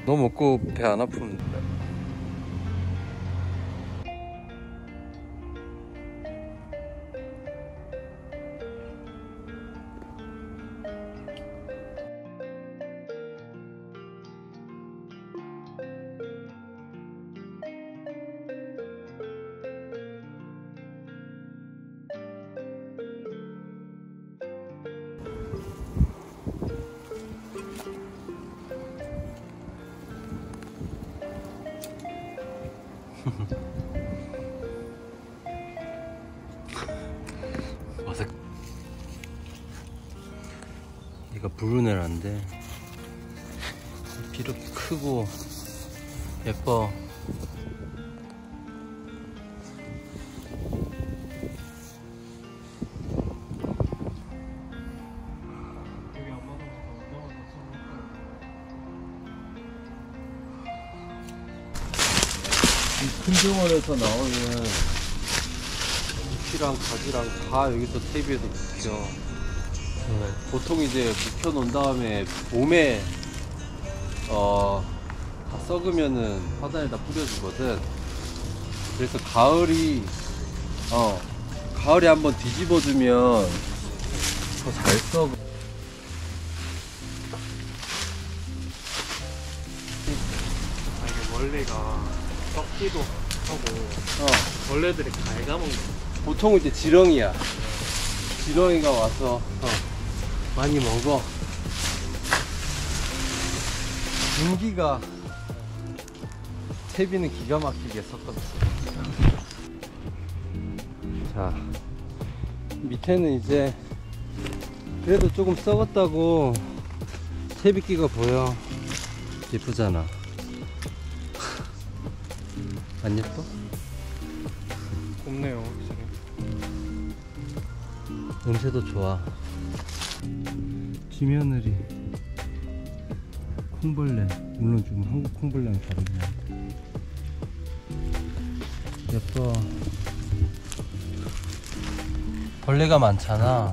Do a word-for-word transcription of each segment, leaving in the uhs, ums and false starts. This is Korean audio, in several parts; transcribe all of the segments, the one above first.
너 먹고 배 안 아프면 돼. 어색. 얘가 브루네라인데 비록 크고 예뻐. 이 큰 정원에서 나오는 잎이랑 가지랑 다 여기서 테이프에서 묵혀. 네. 보통 이제 묵혀 놓은 다음에 봄에 어, 다 썩으면은 화단에다 뿌려주거든. 그래서 가을이 어 가을에 한번 뒤집어주면 더 잘 썩어. 아, 이게 원래가 썩기도 하고 어. 벌레들이 갉아먹는 거. 보통 이제 지렁이야. 지렁이가 와서 어, 많이 먹어. 공기가 채비는 기가 막히게 섞었어. 자, 밑에는 이제 그래도 조금 썩었다고 채비끼가 보여. 예쁘잖아. 안 예뻐? 곱네요, 확실히. 냄새도 좋아. 쥐며느리, 콩벌레. 물론 좀 한국 콩벌레랑 다르긴 한데 예뻐. 벌레가 많잖아.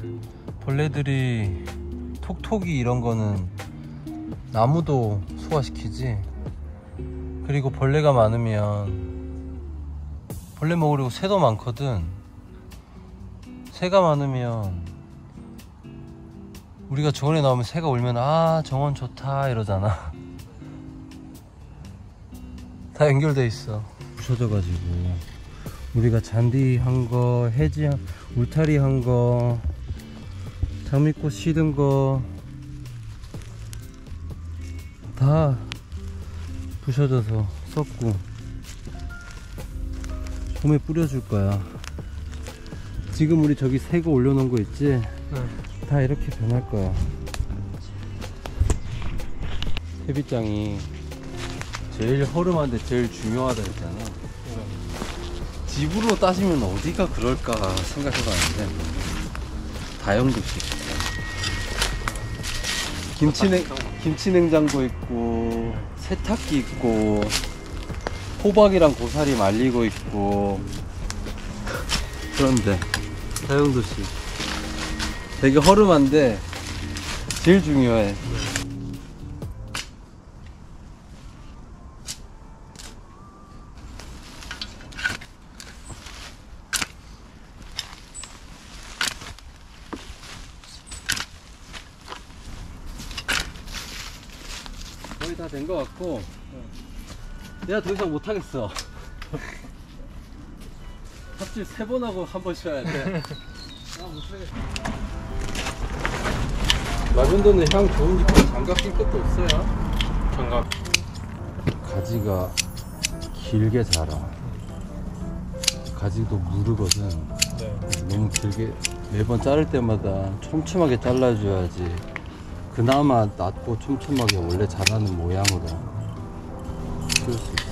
벌레들이 톡톡이 이런 거는 나무도 소화시키지. 그리고 벌레가 많으면 벌레 먹으려고 새도 많거든. 새가 많으면 우리가 정원에 나오면 새가 울면 아 정원 좋다 이러잖아. 다 연결돼 있어. 부서져 가지고 우리가 잔디 한 거, 해지, 울타리 한 거, 장미꽃 시든 거 다 부셔져서 썩고 봄에 뿌려줄 거야. 지금 우리 저기 새 거 올려놓은 거 있지? 네. 다 이렇게 변할 거야. 태빗장이 제일 허름한데 제일 중요하다 했잖아. 네. 집으로 따지면 어디가 그럴까 생각해봤는데 다용도시. 김치냉, 김치냉장고 있고 세탁기 있고 호박이랑 고사리 말리고 있고. 그런데 다용도시 되게 허름한데 제일 중요해. 거의 다 된 것 같고 내가 더 이상 못하겠어. 삽질 세 번 하고 한 번 쉬어야 돼. 아, 못하겠어. 라벤더는 향 좋으니까 장갑 낄 것도 없어요. 장갑. 가지가 길게 자라. 가지도 무르거든. 네. 너무 길게 매번 자를 때마다 촘촘하게 잘라줘야지 그나마 낮고 촘촘하게 원래 자라는 모양으로 키울 수 있어.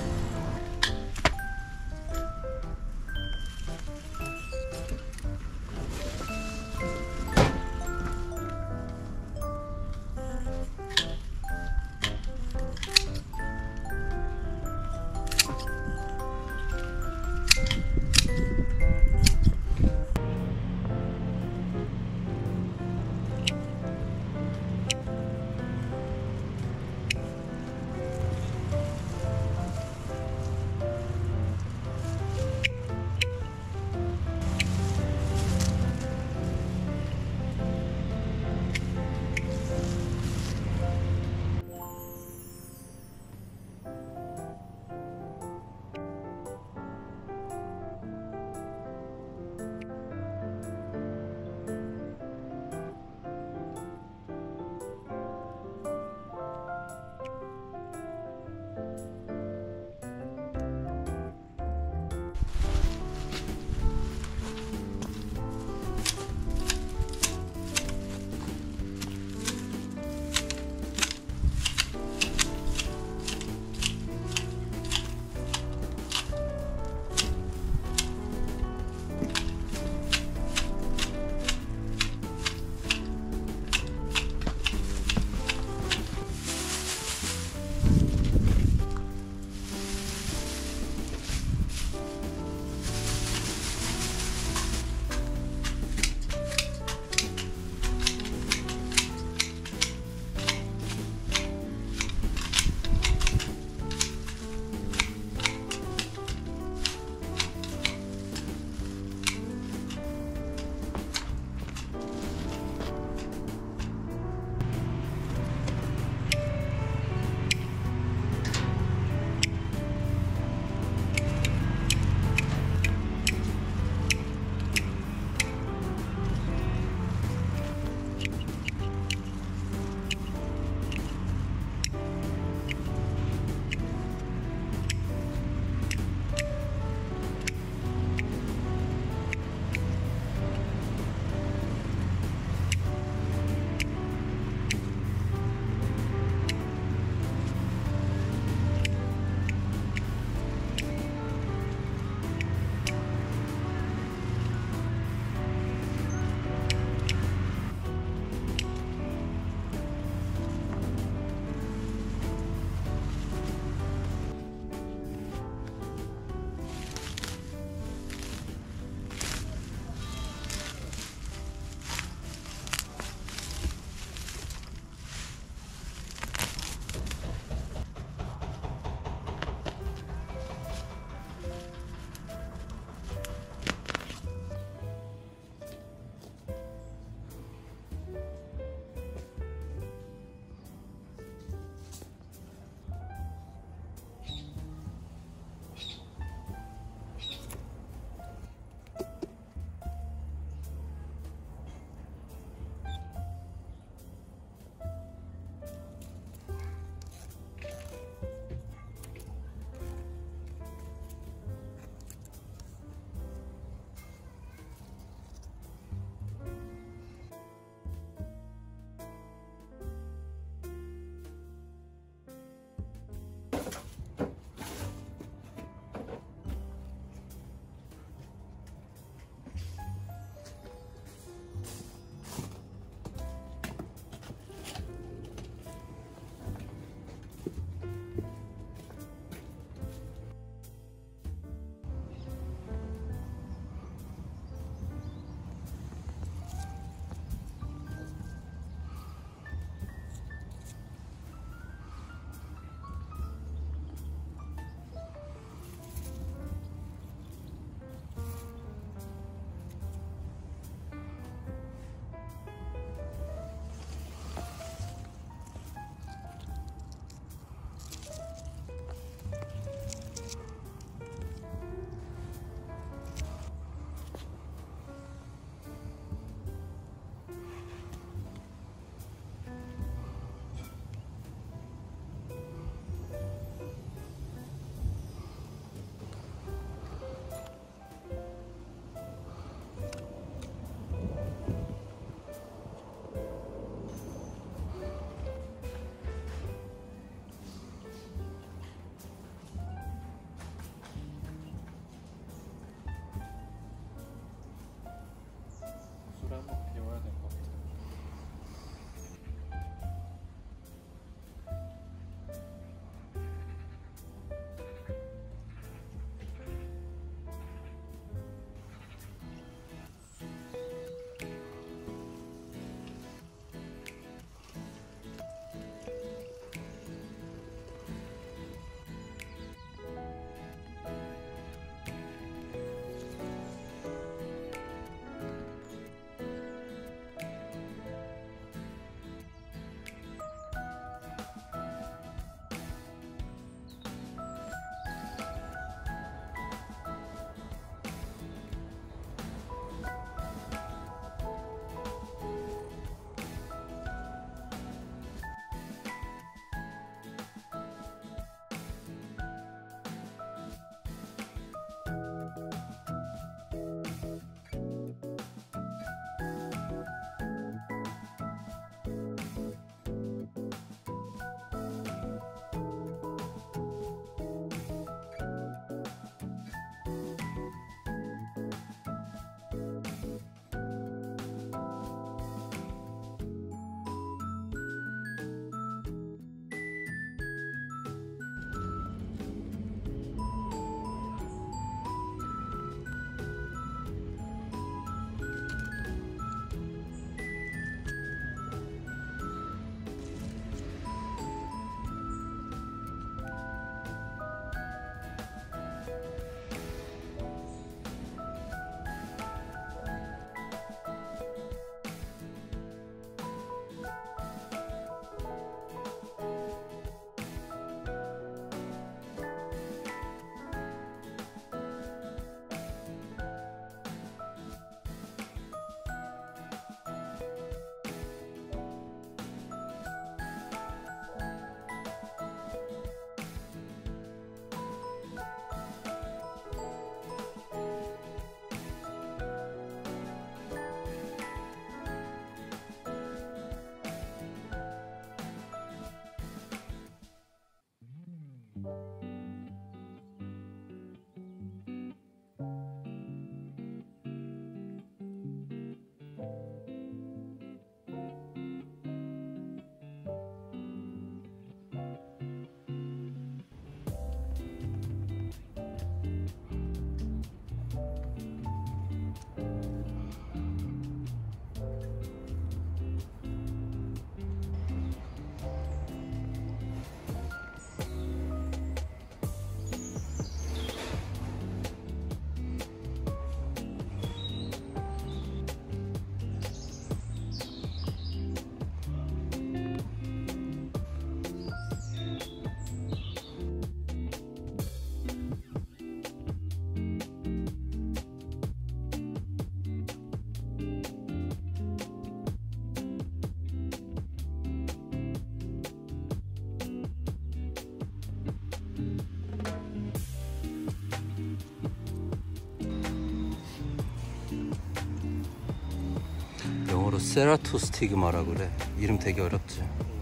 영어로 세라토스티그마라 그래. 이름 되게 어렵지.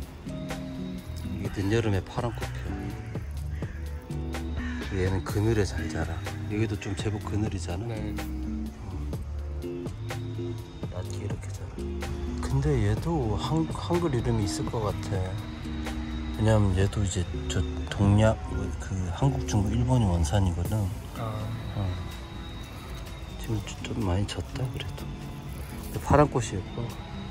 이게 늦여름에 파란 꽃피어. 얘는 그늘에 잘 자라. 여기도 좀 제법 그늘이잖아. 네. 낮게 이렇게 자라. 근데 얘도 한, 한글 이름이 있을 것 같아. 왜냐면 얘도 이제 저 동양 그 한국, 중국, 일본이 원산이거든. 아. 어. 지금 좀 많이 졌다 그래도. 근데 파란 꽃이 예뻐.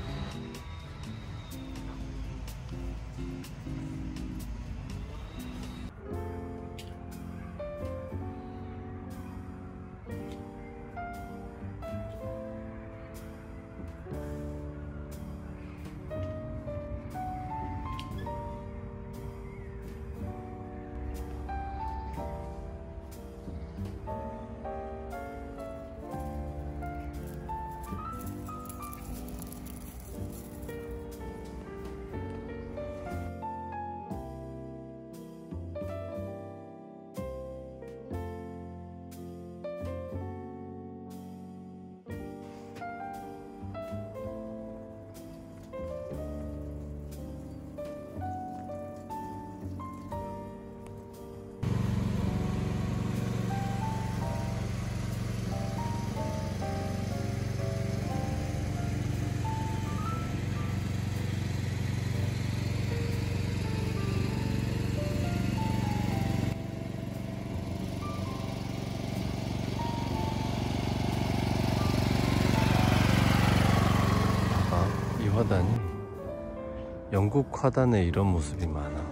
화단이 영국 화단에 이런 모습이 많아.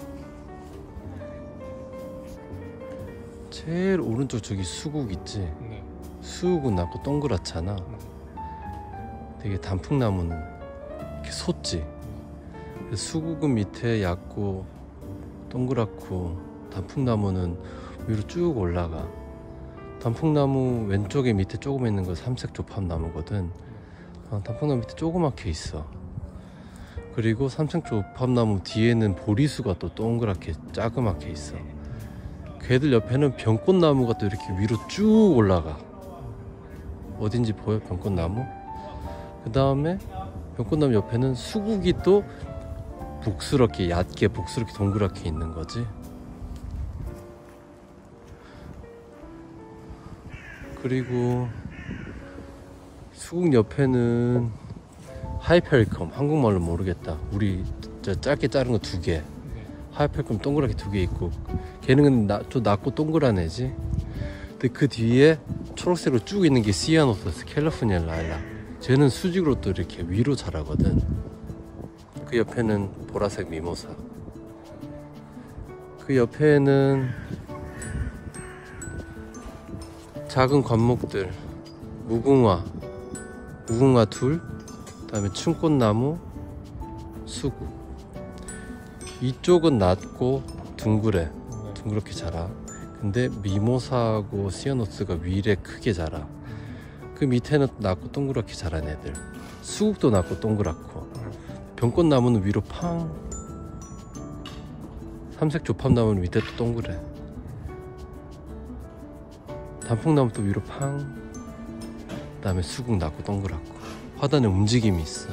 제일 오른쪽 저기 수국 있지? 네. 수국은 낮고 동그랗잖아. 되게 단풍나무는 이렇게 솟지. 수국은 밑에 얕고 동그랗고 단풍나무는 위로 쭉 올라가. 단풍나무 왼쪽에 밑에 조금 있는 거 삼색 조팝나무거든. 어, 단풍나무 밑에 조그맣게 있어. 그리고 삼색조팝나무 뒤에는 보리수가 또 동그랗게 짜그맣게 있어. 걔들 옆에는 병꽃나무가 또 이렇게 위로 쭉 올라가. 어딘지 보여? 병꽃나무? 그 다음에 병꽃나무 옆에는 수국이 또 복스럽게 얕게 복스럽게 동그랗게 있는 거지. 그리고 수국 옆에는 하이펠컴, 한국말로 모르겠다. 우리 저 짧게 자른 거 두 개. 하이펠컴 동그랗게 두 개 있고, 걔는 나, 좀 낮고 동그란 애지. 근데 그 뒤에 초록색으로 쭉 있는 게 시아노사스, 캘리포니아 라일락. 쟤는 수직으로 또 이렇게 위로 자라거든. 그 옆에는 보라색 미모사. 그 옆에는 작은 관목들, 무궁화, 무궁화 둘, 그 다음에 춘꽃나무, 수국. 이쪽은 낮고 둥그래. 둥그렇게 자라. 근데 미모사하고 시아노스가 위에 크게 자라. 그 밑에는 낮고 동그랗게 자란 애들. 수국도 낮고 동그랗고. 병꽃나무는 위로 팡. 삼색 조팝나무는 밑에 또 동그래. 단풍나무도 위로 팡. 그 다음에 수국 낮고 동그랗고. 화단에 움직임이 있어.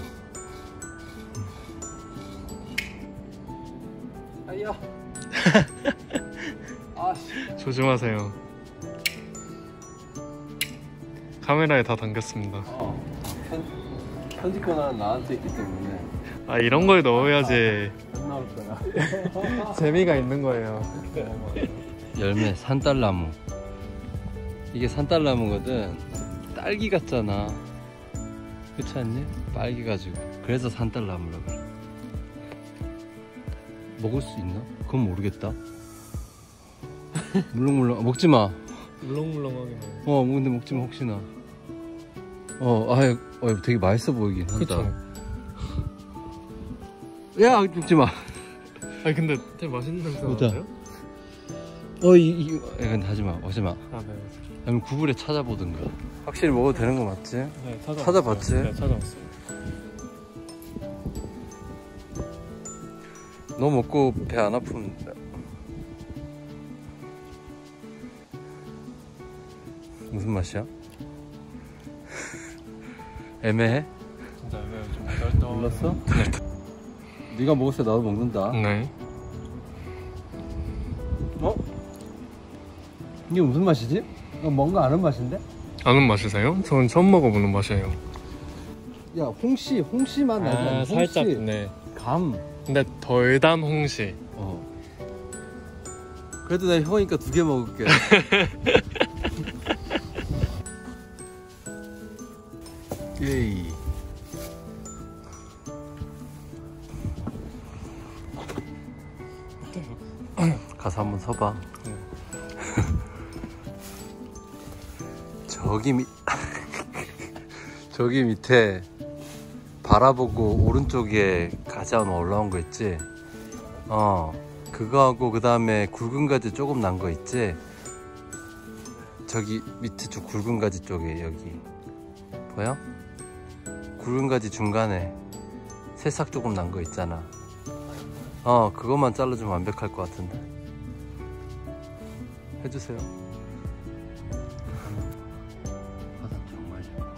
아야. 조심하세요. 카메라에 다 담겼습니다. 어, 편, 편집 권한은 나한테 있기 때문에 아 이런 걸 넣어야지 안 나올 거야. 재미가 있는 거예요. 열매 산딸나무. 이게 산딸나무거든. 딸기 같잖아. 그렇지 않니? 빨개가지고. 그래서 산딸나무라 그래. 먹을 수 있나? 그건 모르겠다. 물렁물렁. 먹지 마. 물렁물렁하게 나요. 어, 근데 먹지 마 혹시나. 어, 아, 어, 되게 맛있어 보이긴 한다. 그쵸? 야, 먹지 마. 아니 근데 되게 맛있는 냄새 보자. 나는데요? 어, 이, 이, 야, 근데 하지 마, 하지 마. 아 네. 아니면 구글에 찾아보든가. 확실히 먹어도 되는 거 맞지? 네 찾아봤어요. 찾아봤지? 네 찾아봤어요. 너 먹고 배 안 아프면 무슨 맛이야? 애매해? 진짜 애매해요. 좀 덜덜. 몰랐어? 네가 먹었을 때 나도 먹는다. 네. 어? 이게 무슨 맛이지? 이거 뭔가 아는 맛인데? 아는 맛이세요? 저는 처음 먹어보는 맛이에요. 야, 홍시, 홍시 맛 나지 않아? 아 홍시. 살짝 네. 감. 근데 덜 단 홍시. 어. 그래도 내가 형이니까 두 개 먹을게. 예이. 가서 한번 서봐. 네. 저기 밑 저기 밑에 바라보고 오른쪽에 가지 하나 올라온 거 있지? 어, 그거하고 그 다음에 굵은 가지 조금 난 거 있지? 저기 밑에 저 굵은 가지 쪽에 여기 보여? 굵은 가지 중간에 새싹 조금 난 거 있잖아. 어, 그것만 잘라주면 완벽할 것 같은데. 해주세요. 화장 정말 좋아.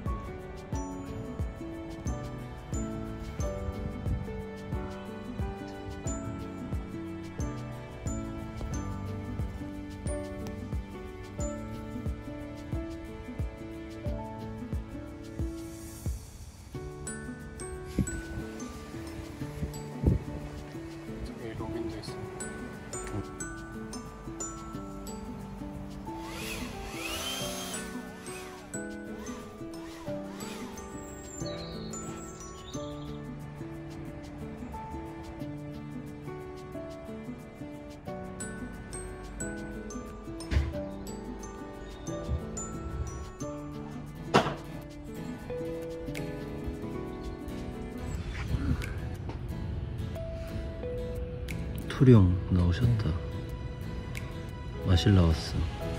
저기 로빈도 있습니다. 투령 나오셨다. 마실 나왔어.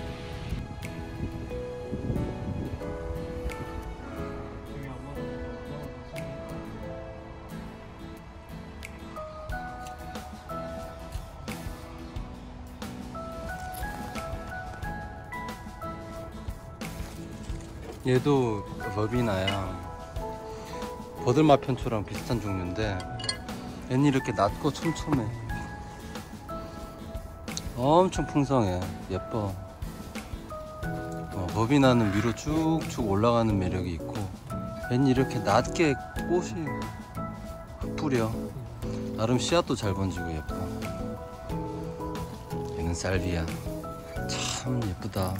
얘도 러비나야. 버들맛 편초랑 비슷한 종류인데 얘는 이렇게 낮고 촘촘해. 엄청 풍성해. 예뻐. 어, 러비나는 위로 쭉쭉 올라가는 매력이 있고 얘는 이렇게 낮게 꽃이 흩뿌려. 나름 씨앗도 잘 번지고 예뻐. 얘는 살비야. 참 예쁘다.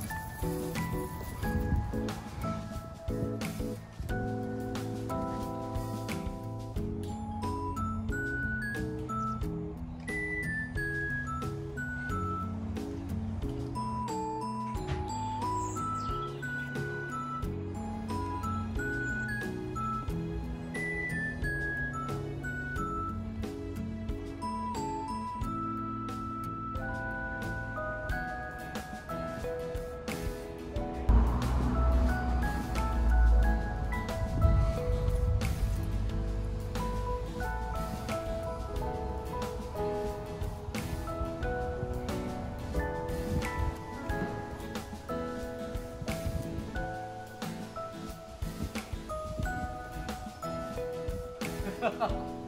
하하하